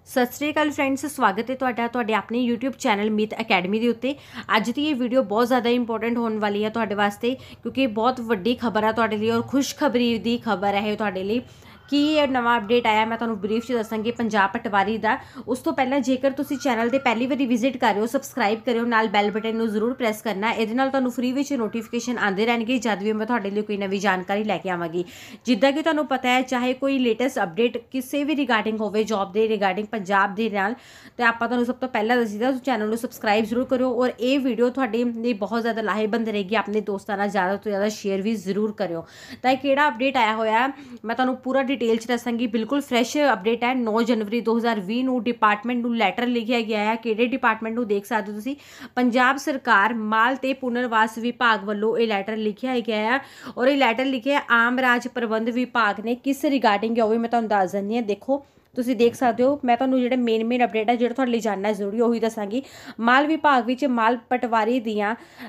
सत श्री अकाल फ्रेंड्स, स्वागत है तुहाडा अपने यूट्यूब चैनल मीत अकैडमी के उत्ते। अज की ये वीडियो बहुत ज़्यादा इंपॉर्टेंट होने वाली है तुहाडे वास्ते, क्योंकि बहुत वड्डी खबर है तुहाडे लिए और खुशखबरी की खबर है तुहाडे लिए कि ये नवा अपडेट आया। मैं तुहानूं ब्रीफ च दसांगी पंजाब पटवारी का। उस तो पहला जेकर तुसीं चैनल ते पहली बारी विजिट कर रहे हो, सबसक्राइब करियो, नाल बैल बटन नूं जरूर प्रेस करना। इहदे नाल तुहानूं फ्री विच नोटिफिकेशन आते रहणगे जद भी मैं तुहाडे लिए कोई नवी जानकारी लैके आवांगी। जिद्दां कि तुहानूं पता है, चाहे कोई लेटेस्ट अपडेट किसी भी रिगार्डिंग होवे जॉब के रिगार्डिंग पंजाब दे नाल, ते आपां तुहानूं सब तो पहला दसीदा चैनल नूं सबसक्राइब जरूर करो। और ये वीडियो तुहाडे लिए बहुत ज़्यादा लाहेबंद रहेगी। अपने दोस्तों नाल ज़्यादा तो ज़्यादा शेयर भी जरूर करियो। तां किहड़ा अपडेट आया होया मैं तुहानूं पूरा डिटेल च दसांगी। बिल्कुल फ्रैश अपडेट है। 9 जनवरी 2020 ਨੂੰ डिपार्टमेंट ਨੂੰ ਲੈਟਰ ਲਿਖਿਆ ਗਿਆ ਹੈ। ਕਿਹੜੇ डिपार्टमेंट ਨੂੰ देख सकते हो ਤੁਸੀਂ, पंजाब सरकार माल ते पुनर्वास विभाग ਵੱਲੋਂ ਇਹ ਲੈਟਰ ਲਿਖਿਆ ਗਿਆ ਹੈ। और ये ਲੈਟਰ ਲਿਖਿਆ आम राज प्रबंध विभाग ने किस रिगार्डिंग है वो भी मैं तुहानूं दस दिंदी हां। देखो तुसीं देख सकते हो, मैं तुहानूं जिहड़े मेन अपडेट है जिहड़ा तुहाडे लई जानना जरूरी ਉਹੀ दसांगी। माल विभाग विच माल पटवारी दियां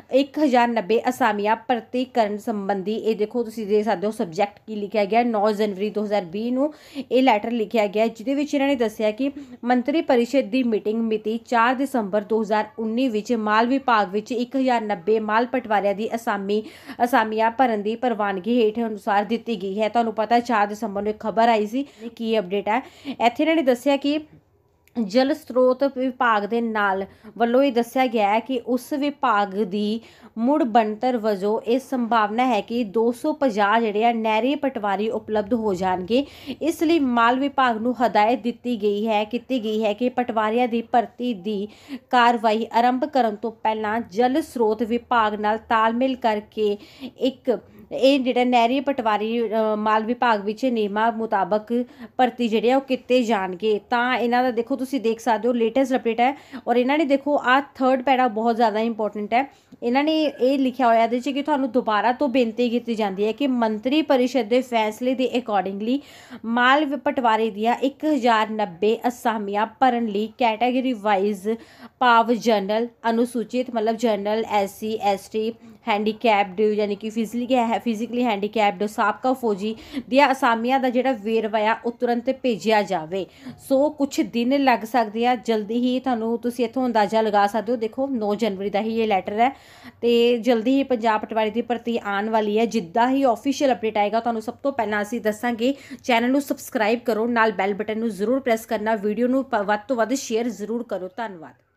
1090 असामियां भर्ती करन संबंधी ये देखो तुसीं देख सकते हो सबजैक्ट की लिखिया गया 9 जनवरी 2020 ਨੂੰ ਇਹ ਲੈਟਰ ਲਿਖਿਆ ਗਿਆ, ਜਿਹਦੇ ਵਿੱਚ ਇਹਨਾਂ ਨੇ ਦੱਸਿਆ ਕਿ ਮੰਤਰੀ ਪਰਿਸ਼ਦ ਦੀ ਮੀਟਿੰਗ ਮਿਤੀ 4 ਦਸੰਬਰ 2019 ਵਿੱਚ ਮਾਲ ਵਿਭਾਗ ਵਿੱਚ 1090 ਮਾਲ ਪਟਵਾਰੀਆਂ ਦੀ ਅਸਾਮੀਆਂ ਭਰਨ ਦੀ ਪ੍ਰਵਾਨਗੀ ਹੇਠ ਅਨੁਸਾਰ ਦਿੱਤੀ ਗਈ ਹੈ। ਤੁਹਾਨੂੰ ਪਤਾ 4 ਦਸੰਬਰ ਨੂੰ ਇੱਕ ਖਬਰ ਆਈ ਸੀ। ਕੀ ਅਪਡੇਟ ਹੈ ਇੱਥੇ ਇਹਨਾਂ ਨੇ ਦੱਸਿਆ ਕਿ जल स्रोत विभाग के नाल वल्लों ये दस्या गया है कि उस विभाग की मुड़ बनतर वजों ये संभावना है कि 250 जिहड़े नहरी पटवारी उपलब्ध हो जाएंगे। इसलिए माल विभाग नूं हदायत की गई है कि पटवारियां की भर्ती की कार्रवाई आरंभ करन तो पहला जल स्रोत विभाग नाल तालमेल करके एक ਇਹ ਜਿਹੜਾ ਨਹਿਰੀ ਪਟਵਾਰੀ ਮਾਲ ਵਿਭਾਗ ਵਿੱਚ ਨਿਯਮਾਂ ਮੁਤਾਬਕ ਭਰਤੀ ਜਿਹੜੇ ਆ ਉਹ ਕੀਤੇ ਜਾਣਗੇ। ਤਾਂ ਇਹਨਾਂ ਦਾ ਦੇਖੋ ਤੁਸੀਂ ਦੇਖ ਸਕਦੇ ਹੋ ਲੇਟੈਸਟ ਅਪਡੇਟ ਹੈ। ਔਰ ਇਹਨਾਂ ਨੇ ਦੇਖੋ ਆ ਥਰਡ ਪੈਰਾ ਬਹੁਤ ਜ਼ਿਆਦਾ ਇੰਪੋਰਟੈਂਟ ਹੈ। ਇਹਨਾਂ ਨੇ ਇਹ ਲਿਖਿਆ ਹੋਇਆ ਇਹਦੇ 'ਚ ਕਿ ਤੁਹਾਨੂੰ ਦੁਬਾਰਾ ਤੋਂ ਬੇਨਤੀ ਕੀਤੀ ਜਾਂਦੀ ਹੈ ਕਿ ਮੰਤਰੀ ਪਰਿਸ਼ਦ ਦੇ ਫੈਸਲੇ ਦੇ ਅਕੋਰਡਿੰਗਲੀ ਮਾਲ ਪਟਵਾਰੀ ਦੀਆਂ 1090 ਅਸਾਮੀਆਂ ਭਰਨ ਲਈ ਕੈਟਾਗਰੀ ਵਾਈਜ਼ ਭਾਵ ਜਨਰਲ ਅਨੁਸੂਚਿਤ मतलब जनरल SC ST हैंडीकैप्ड यानी कि फिजिकली हैंडीकैप्ड साबका फौजी दिया असामियां का जिहड़ा वेरवा आ वो तुरंत भेजिया जाए। सो कुछ दिन लग सकते हैं, जल्दी ही तुहानूं तुसीं इत्थों अंदाज़ा लगा सकते हो। देखो 9 जनवरी का ही ये लैटर है तो जल्दी ही पंजाब पटवारी की भर्ती आने वाली है। जिद्दां ही ऑफिशियल अपडेट आएगा तुहानूं सब तो पहलां असीं दस्सांगे। चैनल नूं सबसक्राइब करो, नाल बैल बटन नूं जरूर प्रेस करना, वीडियो नूं वध तो वध शेयर जरूर करो। धन्नवाद।